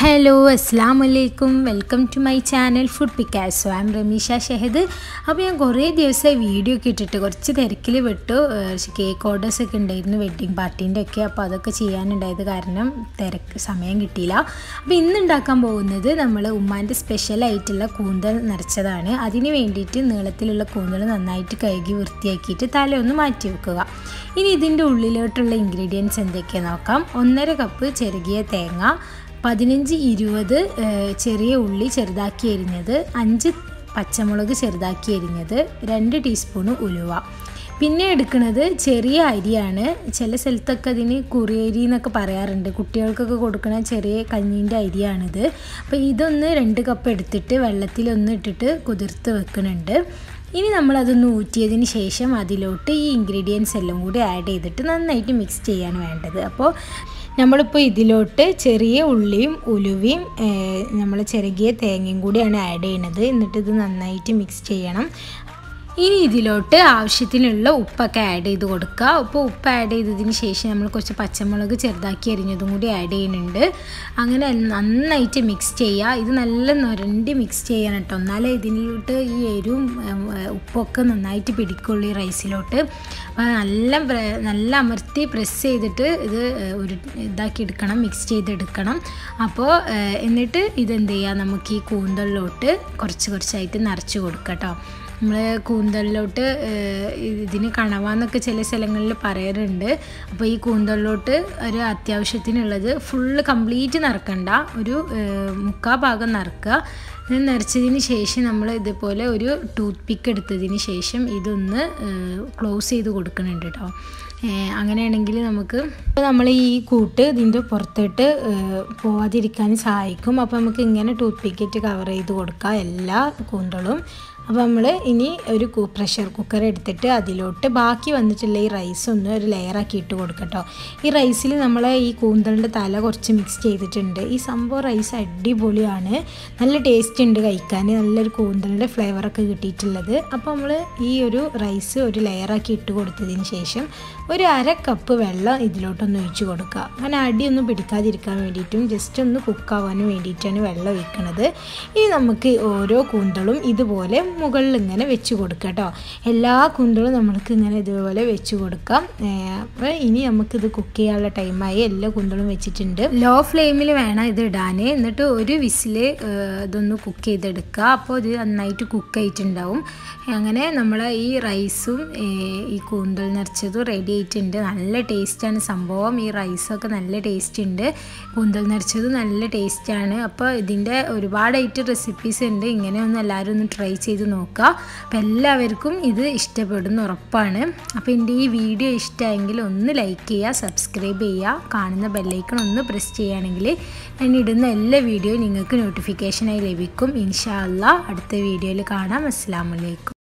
Hello, Assalamu alaikum. Welcome to my channel Food Picasso. I am Ramisha Shahid. അപ്പോൾ ഞാൻ കുറേ ദിവസമായി video ഒക്കെ ഇട്ടിട്ട് കുറച്ച് തിരക്കിൽ വിട്ടു. കേക്ക് ഓർഡേഴ്സ് ഒക്കെ ഉണ്ടായിരുന്നു വെഡ്ഡിങ് പാർട്ടീൻ്റെ ഒക്കെ. അപ്പോൾ അതൊക്കെ ചെയ്യാനുണ്ടായത് കാരണം സമയം കിട്ടിയില്ല. അപ്പോൾ ഇന്ന് ഉണ്ടാക്കാൻ പോകുന്നത് നമ്മൾ ഉമ്മാൻ്റെ സ്പെഷ്യലായിട്ടുള്ള കൂന്തൽ നിറച്ചതാണ്. അതിന് വേണ്ടിയിട്ട് നീളത്തിലുള്ള കൂന്തൽ നന്നായിട്ട് കഴുകി വൃത്തിയാക്കിയിട്ട് തലയൊന്ന് മാറ്റി വെക്കുക. ഇനി ഇതിൻ്റെ ഉള്ളിലോട്ടുള്ള ഇൻഗ്രീഡിയൻസ് എന്തൊക്കെയാണെന്ന് നോക്കാം. 1.5 കപ്പ് ചെറുകിയ തേങ്ങ, 15-20 ചെറിയ ഉള്ളി ചെറുതാക്കി എരിഞ്ഞത്, 5 പച്ചമുളക് ചെറുതാക്കി എരിഞ്ഞത്, 2 ടീസ്പൂൺ ഉലുവ. പിന്നെ എടുക്കുന്നത് ചെറിയ അരിയാണ്. ചില സ്ഥലത്തൊക്കെ അതിന് കുറിയരി എന്നൊക്കെ പറയാറുണ്ട്. കുട്ടികൾക്കൊക്കെ കൊടുക്കുന്ന ചെറിയ കഞ്ഞീൻ്റെ അരിയാണിത്. അപ്പോൾ ഇതൊന്ന് 2 കപ്പ് എടുത്തിട്ട് വെള്ളത്തിലൊന്ന് ഇട്ടിട്ട് കുതിർത്ത് വെക്കുന്നുണ്ട്. ഇനി നമ്മളതൊന്ന് ഊറ്റിയതിന് ശേഷം അതിലോട്ട് ഈ ഇൻഗ്രീഡിയൻസ് എല്ലാം കൂടി ആഡ് ചെയ്തിട്ട് നന്നായിട്ട് മിക്സ് ചെയ്യാണ് വേണ്ടത്. അപ്പോൾ നമ്മളിപ്പോൾ ഇതിലോട്ട് ചെറിയ ഉള്ളിയും ഉലുവയും നമ്മൾ ചെറുകിയ തേങ്ങയും കൂടിയാണ് ആഡ് ചെയ്യുന്നത്. എന്നിട്ട് ഇത് നന്നായിട്ട് മിക്സ് ചെയ്യണം. ഇനി ഇതിലോട്ട് ആവശ്യത്തിനുള്ള ഉപ്പൊക്കെ ആഡ് ചെയ്ത് കൊടുക്കുക. അപ്പോൾ ഉപ്പ് ആഡ് ചെയ്തതിന് ശേഷം നമ്മൾ കുറച്ച് പച്ചമുളക് ചെറുതാക്കി അരിഞ്ഞതും കൂടി ആഡ് ചെയ്യുന്നുണ്ട്. അങ്ങനെ നന്നായിട്ട് മിക്സ് ചെയ്യുക. ഇത് നല്ല നുരണ്ടി മിക്സ് ചെയ്യണം കേട്ടോ. എന്നാലേ ഇതിലോട്ട് ഈ എരിവും ഉപ്പൊക്കെ നന്നായിട്ട് പിടിക്കുള്ളൂ ഈ റൈസിലോട്ട്. അപ്പോൾ നല്ല അമർത്തി പ്രസ് ചെയ്തിട്ട് ഇത് ഇതാക്കി എടുക്കണം, മിക്സ് ചെയ്തെടുക്കണം. അപ്പോൾ എന്നിട്ട് ഇതെന്ത് ചെയ്യുക, നമുക്ക് ഈ കൂന്തലിലോട്ട് കുറച്ചായിട്ട് നിറച്ച് കൊടുക്കാം കേട്ടോ. നമ്മൾ കൂന്തലിലോട്ട് ഇതിന് കണവാന്നൊക്കെ ചില സ്ഥലങ്ങളിൽ പറയാറുണ്ട്. അപ്പോൾ ഈ കൂന്തലിലോട്ട് ഒരു അത്യാവശ്യത്തിനുള്ളത് ഫുള്ള് കംപ്ലീറ്റ് നിറക്കണ്ട, ഒരു 3/4 ഭാഗം നിറക്കുക. ഇത് നിറച്ചതിന് ശേഷം നമ്മൾ ഇതുപോലെ ഒരു ടൂത്ത് പിക്ക് എടുത്തതിന് ശേഷം ഇതൊന്ന് ക്ലോസ് ചെയ്ത് കൊടുക്കുന്നുണ്ട് കേട്ടോ. അങ്ങനെയാണെങ്കിൽ നമ്മൾ ഈ കൂട്ട് ഇതിൻ്റെ പുറത്തോട്ട് പോവാതിരിക്കാൻ സഹായിക്കും. അപ്പോൾ നമുക്ക് ഇങ്ങനെ ടൂത്ത് പിക്കിറ്റ് കവർ ചെയ്ത് കൊടുക്കാം എല്ലാ കൂന്തളും. അപ്പോൾ നമ്മൾ ഇനി ഒരു പ്രഷർ കുക്കർ എടുത്തിട്ട് അതിലോട്ട് ബാക്കി വന്നിട്ടുള്ള ഈ റൈസ് ഒന്ന് ഒരു ലെയറാക്കി ഇട്ട് കൊടുക്കട്ടോ. ഈ റൈസിൽ നമ്മൾ ഈ കൂന്തലിൻ്റെ തല കുറച്ച് മിക്സ് ചെയ്തിട്ടുണ്ട്. ഈ സംഭവം റൈസ് അടിപൊളിയാണ്, നല്ല ടേസ്റ്റ് ഉണ്ട് കഴിക്കാൻ, നല്ലൊരു കൂന്തലിൻ്റെ ഫ്ലേവറൊക്കെ കിട്ടിയിട്ടുള്ളത്. അപ്പോൾ നമ്മൾ ഈ ഒരു റൈസ് ഒരു ലെയറാക്കി ഇട്ട് കൊടുത്തതിന് ശേഷം ഒരു 1/2 കപ്പ് വെള്ളം ഇതിലോട്ടൊന്ന് ഒഴിച്ച് കൊടുക്കുക. അങ്ങനെ അടിയൊന്നും പിടിക്കാതിരിക്കാൻ വേണ്ടിയിട്ടും ജസ്റ്റ് ഒന്ന് കുക്കാവാനും വേണ്ടിയിട്ടാണ് വെള്ളം ഒഴിക്കുന്നത്. ഇനി നമുക്ക് ഓരോ കൂന്തളും ഇതുപോലെ മുകളിൽ ഇങ്ങനെ വെച്ച് കൊടുക്കുക കേട്ടോ. എല്ലാ കൂന്തളും നമ്മൾക്ക് ഇങ്ങനെ ഇതുപോലെ വെച്ച് കൊടുക്കാം. അപ്പോൾ ഇനി നമുക്കിത് കുക്ക് ചെയ്യാനുള്ള ടൈമായി. എല്ലാ കൂന്തളും വെച്ചിട്ടുണ്ട്. ലോ ഫ്ലെയിമിൽ വേണം ഇത് ഇടാൻ. എന്നിട്ട് ഒരു വിസിൽ ഇതൊന്ന് കുക്ക് ചെയ്തെടുക്കുക. അപ്പോൾ ഇത് നന്നായിട്ട് കുക്ക് ആയിട്ടുണ്ടാവും. അങ്ങനെ നമ്മൾ ഈ റൈസും ഈ കൂന്തൽ നിറച്ചതും റെഡി ആയിട്ടുണ്ട്. നല്ല ടേസ്റ്റാണ് സംഭവം. ഈ റൈസൊക്കെ നല്ല ടേസ്റ്റ് ഉണ്ട്, കൂന്തൽ നിറച്ചതും നല്ല ടേസ്റ്റാണ്. അപ്പോൾ ഇതിൻ്റെ ഒരുപാടായിട്ട് റെസിപ്പീസ് ഉണ്ട്. ഇങ്ങനെ ഒന്ന് എല്ലാവരും ഒന്ന് ട്രൈ ചെയ്ത് നോക്കുക. അപ്പോൾ എല്ലാവർക്കും ഇത് ഇഷ്ടപ്പെടുന്ന ഉറപ്പാണ്. അപ്പോൾ എൻ്റെ ഈ വീഡിയോ ഇഷ്ടമായെങ്കിൽ ഒന്ന് ലൈക്ക് ചെയ്യുക, സബ്സ്ക്രൈബ് ചെയ്യുക, കാണുന്ന ബെല്ലൈക്കൺ ഒന്ന് പ്രസ് ചെയ്യുകയാണെങ്കിൽ ഞാൻ ഇടുന്ന എല്ലാ വീഡിയോയും നിങ്ങൾക്ക് നോട്ടിഫിക്കേഷനായി ലഭിക്കും. ഇൻഷാ അല്ലാഹ് അടുത്ത വീഡിയോയിൽ കാണാം. അസ്സലാമു അലൈക്കും.